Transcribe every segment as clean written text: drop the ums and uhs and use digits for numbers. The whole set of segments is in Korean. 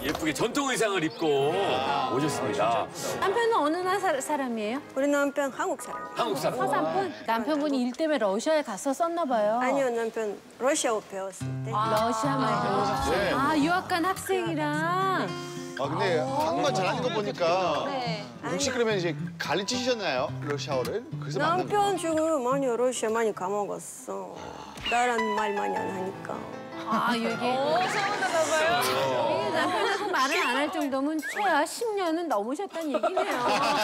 예쁘게 전통 의상을 입고 오셨습니다. 남편은 어느 나라 사람이에요? 우리 남편 한국 사람이에요. 한국 사람. 서산분? 남편분이 일 때문에 러시아에 갔었나 봐요. 아니요, 남편 러시아어 배웠을 때. 러시아말 배우셨어요. 네. 아, 유학 간 학생이랑. 근데 한국말 잘하는 거 보니까 네. 혹시 그러면 이제 가르치셨나요? 러시아어를? 그래서 만난 남편 지금 많이 러시아 많이 까먹었어. 나랑 말 많이 안 하니까. 아, 이게. 서운하나 봐요. 이게 남편하고 말을 안 할 정도면 최하 10년은 넘으셨다는 얘기네요.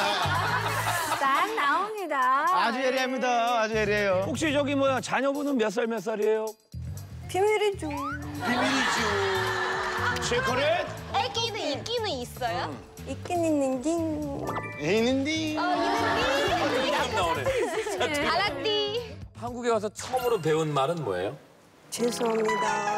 딱 나옵니다. 아주 예리합니다. 아주 예리해요. 혹시 저기 뭐야 자녀분은 몇 살이에요? 비밀이죠. 시크릿? 애기는 있기는 있어요? 있긴 있는데. 있는데 딱 나오네. 알았디. 한국에 와서 처음으로 배운 말은 뭐예요? 죄송합니다.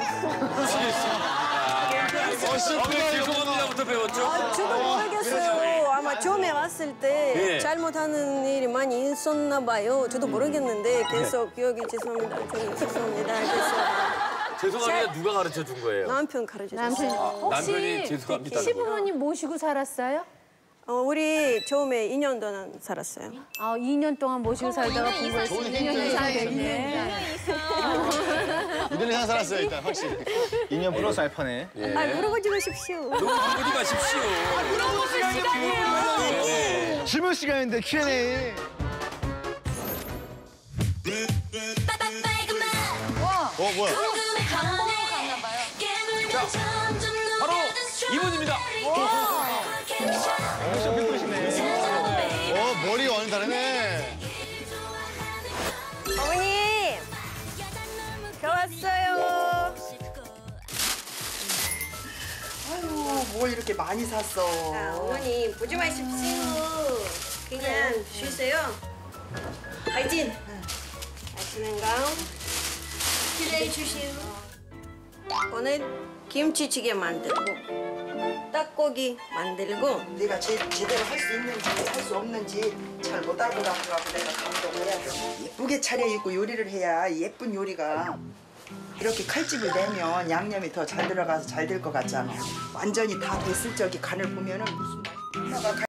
죄송합니다부터 배웠죠? 저도 모르겠어요. 아마 처음에 왔을 때 예. 잘못하는 일이 많이 있었나 봐요. 저도 모르겠는데 계속 여기 죄송합니다. 저기 죄송합니다. 그래서 죄송합니다. 누가 가르쳐 준 거예요? 남편 가르쳐줬어요. 남편, 혹시 남편이 죄송합니다. 시부모님 모시고 살았어요? 우리 처음에 2년 동안 살았어요. 2년 동안 모시고 살다가 부부했어요. 2년 이상 됐네. 2년 이상 살았어요 일단 확실히. 2년 플러스 알파네. 물어보지 마십시오. 물어보지 마십시오. 질문 시간인데 Q&A. 뭐야? 바로 이분입니다. 머리가 완전 다르네. 어머니, 저 왔어요. 아유, 뭘 이렇게 많이 샀어. 어머니 보지 마십시오. 그냥 쉬세요. 파이팅. 맛있는 거 기대해 주시오. 오늘 김치찌개 만들고 떡고기 만들고 내가 제대로 할 수 있는지 할 수 없는지 잘 못 알아가지고 내가 감동해야 돼. 예쁘게 차려입고 요리를 해야 예쁜 요리가 이렇게 칼집을 내면 양념이 더 잘 들어가서 잘 될 것 같잖아. 완전히 다 됐을 적이 간을 보면은 무슨